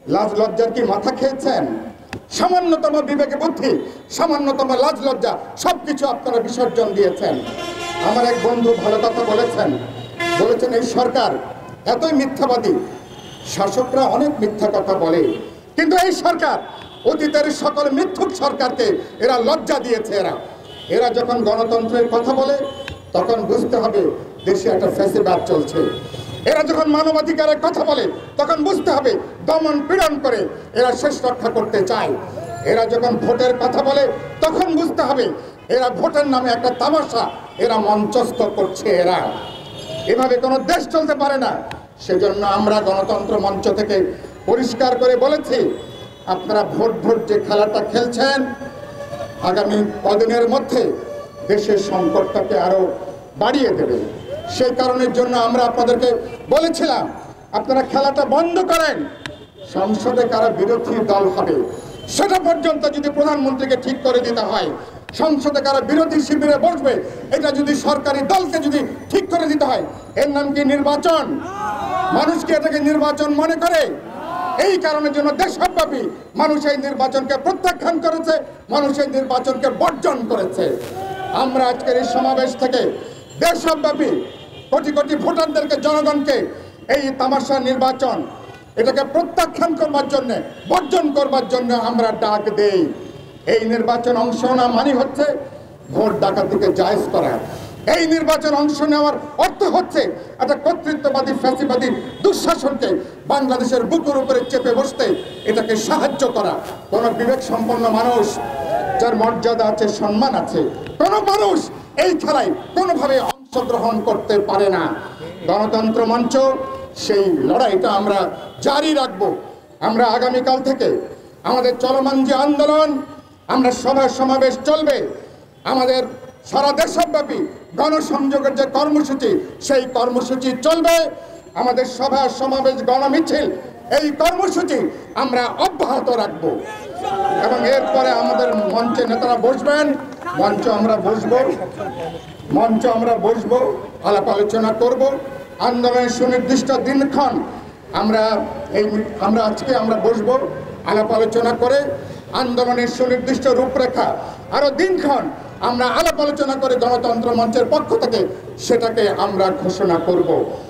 লাজ লজ্জার কি মাথা খেয়েছেন? সামান্যতম বিবেকে বুদ্ধি, সামান্যতম লাজ লজ্জা সবকিছু আপনারা বিসর্জন দিয়েছেন। আমার এক বন্ধু ভালো কথা বলেছেন এই সরকার এতই মিথ্যাবাদী, শাসকরা অনেক মিথ্যা কথা বলে, কিন্তু এই সরকার অতীতের সকল মিথ্যুক সরকারকে এরা লজ্জা দিয়েছে। এরা যখন গণতন্ত্রের কথা বলে তখন বুঝতে হবে দেশে একটা ফ্যাসিবাদ চলছে। এরা যখন মানবাধিকারের কথা বলে তখন বুঝতে হবে দমন পীড়ন করে এরা শেষ রক্ষা করতে চায়। এরা যখন ভোটের কথা বলে তখন বুঝতে হবে এরা ভোটের নামে একটা তামাশা এরা মঞ্চস্থ করছে। এভাবে কোনো দেশ চলতে পারে না। সেজন্য আমরা গণতন্ত্র মঞ্চ থেকে পরিষ্কার করে বলেছি, আপনারা ভোট যে খেলাটা খেলছেন আগামী কদিনের মধ্যে দেশের সংকটটাকে আরো বাড়িয়ে দেবে। সেই কারণের জন্য আমরা আপনাদেরকে বলেছিলাম আপনারা খেলাটা বন্ধ করেন। সংসদে কারা বিরোধী দল হবে সেটা পর্যন্ত যদি প্রধানমন্ত্রীকে ঠিক করে দিতে হয়, সংসদে কারা বিরোধী শিবিরে বসবে এটা যদি সরকারি দলকে যদি ঠিক করে দিতে হয়, এর নাম কি নির্বাচন? মানুষ কি এটাকে নির্বাচন মনে করে? এই কারণের জন্য দেশব্যাপী মানুষ এই নির্বাচনকে প্রত্যাখ্যান করেছে, মানুষ এই নির্বাচনকে বর্জন করেছে। আমরা আজকের এই সমাবেশ থেকে দেশব্যাপী কোটি কোটি ভোটারদেরকে, জনগণকে এই তামাশা নির্বাচন এটাকে প্রত্যাখ্যান করবার জন্য, বর্জন করবার জন্য আমরা ডাক দেই। এই নির্বাচন অংশ না মানে হচ্ছে ভোট ডাকাতিকে জায়েজ করা। এই নির্বাচন অংশ নেওয়ার অর্থ হচ্ছে একটা কর্তৃত্ববাদী ফ্যাসিবাদী দুঃশাসনকে বাংলাদেশের বুকের উপরে চেপে বসতে এটাকে সাহায্য করা। কোন বিবেক সম্পন্ন মানুষ যার মর্যাদা আছে, সম্মান আছে, কোন মানুষ এই খেলায় কোনোভাবে অংশগ্রহণ করতে পারে না। গণতন্ত্র মঞ্চ সেই লড়াইটা আমরা জারি রাখবো। আমরা আগামীকাল থেকে আমাদের চলমান যে আন্দোলন, আমরা সভা সমাবেশ চলবে, আমাদের সারা দেশব্যাপী গণসংযোগের যে কর্মসূচি সেই কর্মসূচি চলবে, আমাদের সভা সমাবেশ গণমিছিল এই কর্মসূচি আমরা অব্যাহত রাখব। এবং এরপরে আমাদের মঞ্চে নেতারা বসবেন, মঞ্চ আমরা বসবো, আলাপ আলোচনা করব। আন্দোলনের সুনির্দিষ্ট দিনক্ষণ আমরা আজকে বসবো, আলাপ আলোচনা করে আন্দোলনের সুনির্দিষ্ট রূপরেখা আরো দিনক্ষণ আমরা আলাপ আলোচনা করে গণতন্ত্র মঞ্চের পক্ষ থেকে সেটাকে আমরা ঘোষণা করব।